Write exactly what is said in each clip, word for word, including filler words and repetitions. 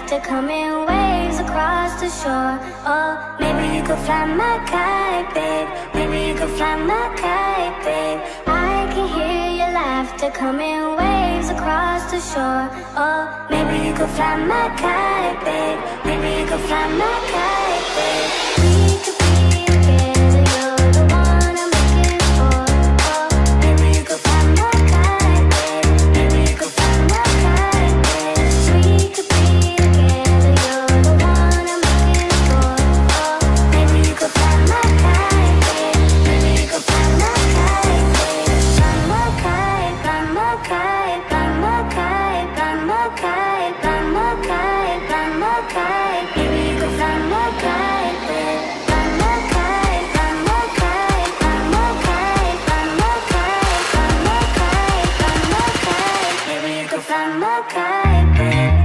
life to come in waves across the shore. Oh, maybe you could fly my kite, babe. Maybe you could fly my kite, babe. I can hear your laughter come in waves across the shore. Oh, maybe you could fly my kite, babe. Maybe you could fly my kite, babe. We could be together, you're the one I'm looking for. Oh, maybe you could fly my kite, babe. Maybe you could fly my kite, babe. We could be together, you're the one I'm looking for. Oh, maybe you could fly my kite, babe. Maybe you could fly my kite, babe. Fly my kite, fly my kite, fly my kite, fly my kite, fly my kite, fly my kite. Maybe you could fly my kite, babe. Fly my kite, fly my kite, fly my kite, fly my kite, fly my kite, fly my kite. Maybe you could fly my kite, babe.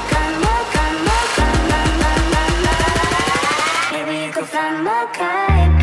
Fly my kite.